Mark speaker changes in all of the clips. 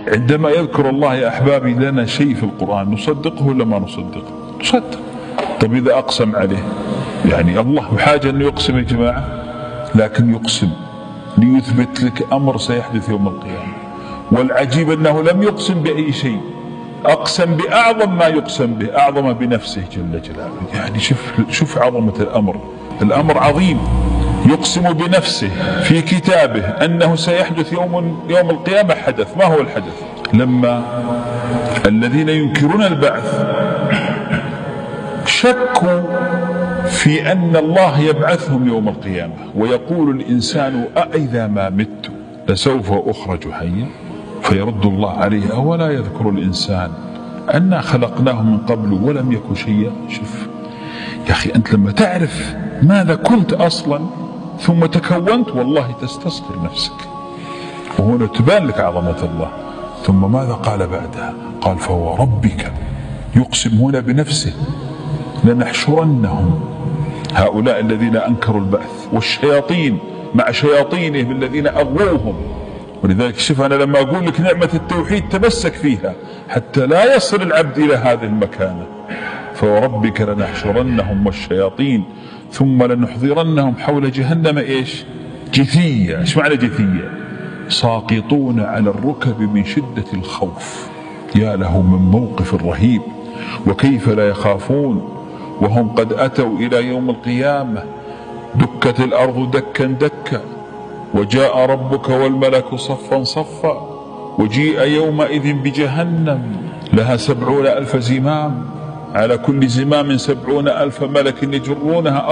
Speaker 1: عندما يذكر الله يا أحبابي لنا شيء في القرآن نصدقه ولا ما نصدقه؟ نصدق. طب إذا أقسم عليه، يعني الله بحاجة أنه يقسم يا جماعة، لكن يقسم ليثبت لك أمر سيحدث يوم القيامة. والعجيب أنه لم يقسم بأي شيء، أقسم بأعظم ما يقسم به، أعظم بنفسه جل جلاله. يعني شوف عظمة الأمر، الأمر عظيم. يقسم بنفسه في كتابه أنه سيحدث يوم القيامة حدث. ما هو الحدث؟ لما الذين ينكرون البعث شكوا في أن الله يبعثهم يوم القيامة، ويقول الإنسان أإذا ما مت لسوف أخرج حيا، فيرد الله عليه أولا يذكر الإنسان أنا خلقناه من قبل ولم يك شيئا. شوف يا أخي، أنت لما تعرف ماذا كنت أصلا ثم تكونت والله تستصغر نفسك، وهنا تبان لك عظمة الله. ثم ماذا قال بعدها؟ قال فهو ربك، يقسم هنا بنفسه، لنحشرنهم، هؤلاء الذين أنكروا البعث والشياطين مع شياطينهم الذين أغووهم. ولذلك شوف، أنا لما أقول لك نعمة التوحيد تمسك فيها حتى لا يصل العبد إلى هذه المكانة. فوربك لنحشرنهم والشياطين ثم لنحضرنهم حول جهنم إيش؟ جثيا. إيش معنى جثيا؟ ساقطون على الركب من شدة الخوف. يا له من موقف رهيب، وكيف لا يخافون وهم قد أتوا إلى يوم القيامة. دكت الأرض دكا دكا، وجاء ربك والملك صفا صفا، وجيء يومئذ بجهنم لها 70,000 زمام، على كل زمام 70,000 ملك يجرونها،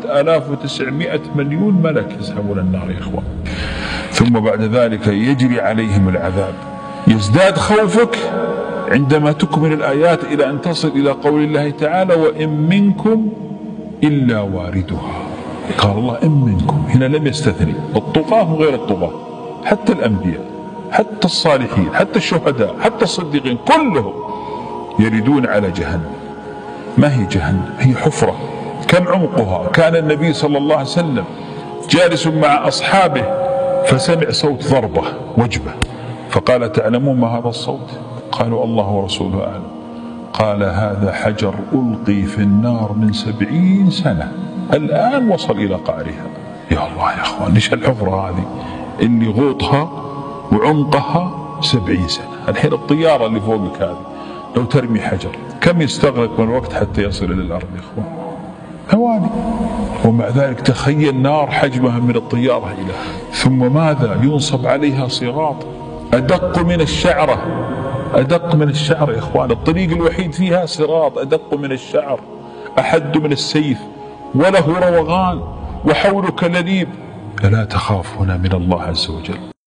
Speaker 1: 4,900 مليون ملك يسحبون النار يا إخوان. ثم بعد ذلك يجري عليهم العذاب. يزداد خوفك عندما تكمل الآيات إلى أن تصل إلى قول الله تعالى وإن منكم إلا واردها. قال الله إن منكم، هنا لم يستثني الطغاة وغير الطغاة، حتى الأنبياء، حتى الصالحين، حتى الشهداء، حتى الصديقين، كلهم يردون على جهنم. ما هي جهنم؟ هي حفرة. كم عمقها؟ كان النبي صلى الله عليه وسلم جالس مع أصحابه فسمع صوت ضربة وجبة، فقال تعلمون ما هذا الصوت؟ قالوا الله ورسوله أعلم. قال هذا حجر ألقي في النار من 70 سنة، الآن وصل إلى قعرها. يا الله يا أخوان، ليش الحفرة هذه اللي غوطها وعمقها 70 سنة؟ الحين الطيارة اللي فوقك هذه لو ترمي حجر كم يستغرق من الوقت حتى يصل إلى الأرض يا إخوان؟ ثواني. ومع ذلك تخيل نار حجمها من الطيارة إلى، ثم ماذا؟ ينصب عليها صراط أدق من الشعرة، أدق من الشعر يا إخوان. الطريق الوحيد فيها صراط أدق من الشعر، أحد من السيف، وله روغان وحولك لليب. ألا تخاف هنا من الله عز وجل؟